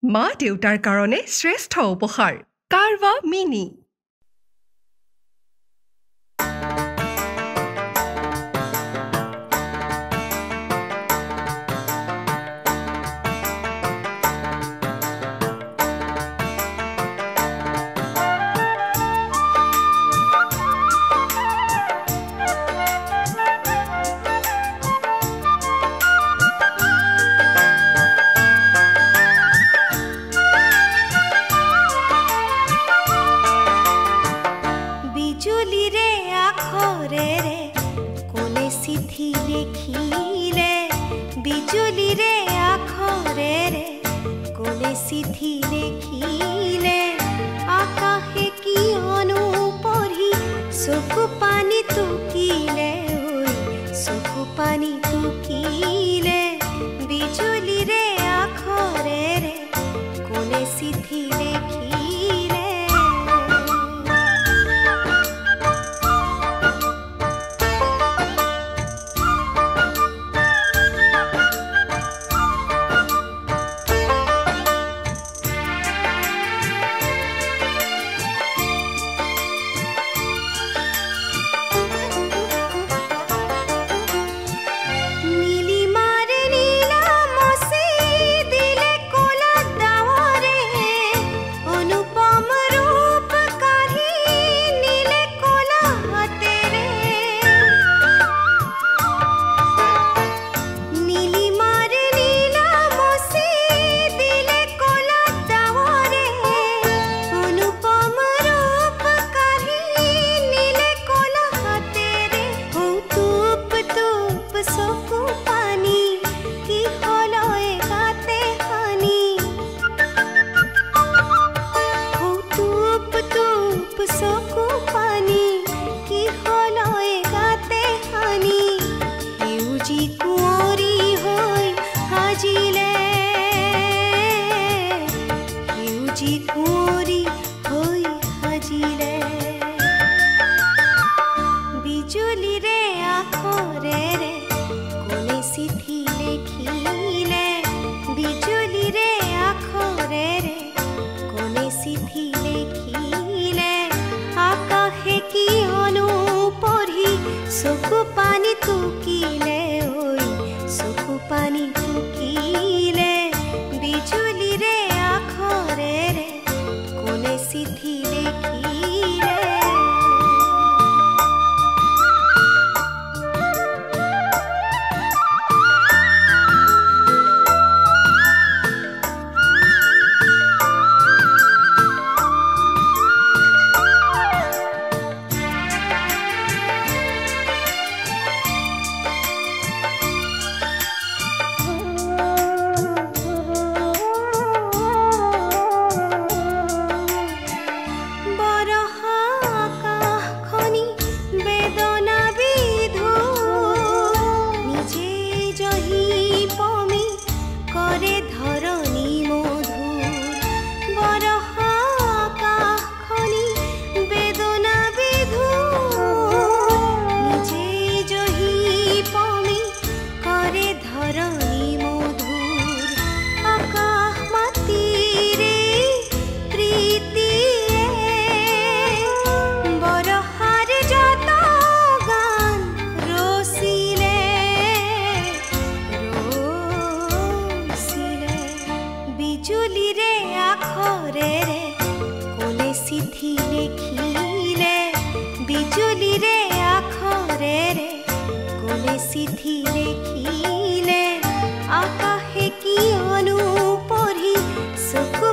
মা দেউতাৰ কাৰণে শ্ৰেষ্ঠ উপহাৰ কাৰৱা মিনি। চিঠি লেখিলে আকাশে কি অনুপঢ়ি চকু পানী টুকিলে চকু পানী টুকিলে বিজুলীৰে আখৰেৰে কোনে চিঠি লেখিলে বিজুলীৰে আখৰেৰে কোনে চিঠি লেখিলে বিজুলীৰে আখৰেৰে কোনে চিঠি লেখিলে আকাশে কি অনুপঢ়ি চকু পানী টুকিলে চকু পানী টুকিলে বিজুলীৰে আখৰেৰে কোনে চিঠি লেখিলে বিজুলীৰে আখৰেৰে কোনে চিঠি লেখিলে বিজুলীৰে আখৰেৰে কোনে চিঠি লেখিলে আকাশে কি অনুপঢ়ি চকু